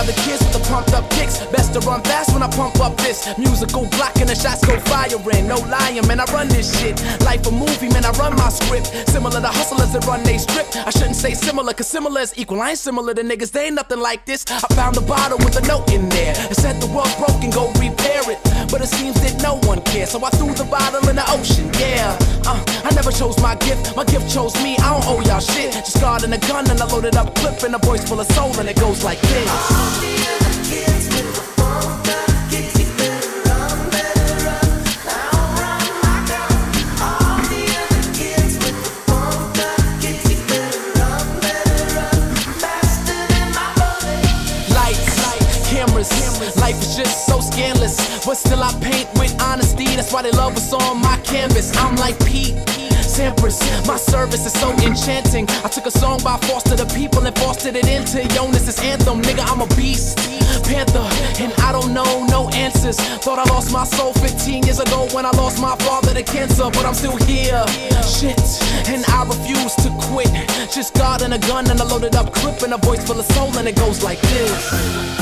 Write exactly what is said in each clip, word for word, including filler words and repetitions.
other kids with the pumped up kicks. Best to run fast when I pump up this musical block and the shots go firing. No lying, man, I run this shit. Life a movie, man, I run my script. Similar to hustlers that run they strip. I shouldn't say similar, cause similar is equal. I ain't similar to niggas, they ain't nothing like this. I found a bottle with a note in there. It said the world's broken, go repair it. But it seems that no one cares, so I threw the bottle in the ocean, yeah. Uh, I never chose my gift, my gift chose me. I don't owe y'all shit. Just guard and a gun and a loaded up clip and a voice full of soul, and it goes like this. All the other kids with the phone gun, get you better run, better run. Now run my gun. All the other kids with the phone gun, get you better run, better run. Faster than my bullet. Lights, lights, cameras, cameras. Life is just so scandalous, but still I paint with honesty. That's why they love what's on my canvas. I'm like Pete Sampras, my service is so enchanting. I took a song by Foster the People and fostered it into Jonas' anthem. Nigga, I'm a beast, panther, and I don't know no answers. Thought I lost my soul fifteen years ago when I lost my father to cancer, but I'm still here. Shit, and I refuse to quit. Just God and a gun and a loaded up clip and a voice full of soul, and it goes like this.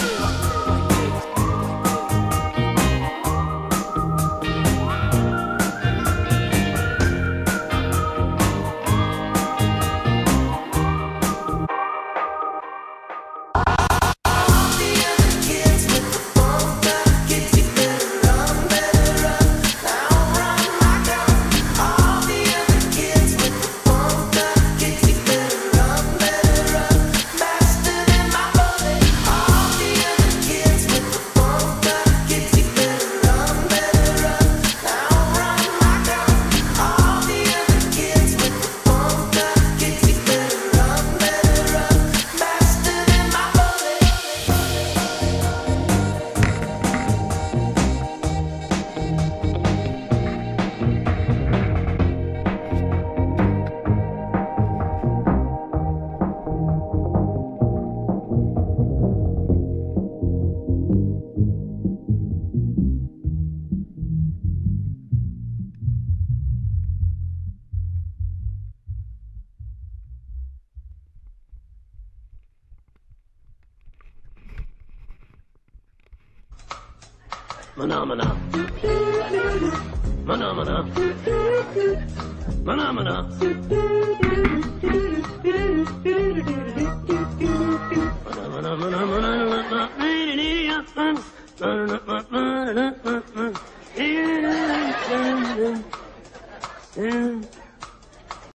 Phenomena. Phenomena. Phenomena. Phenomena.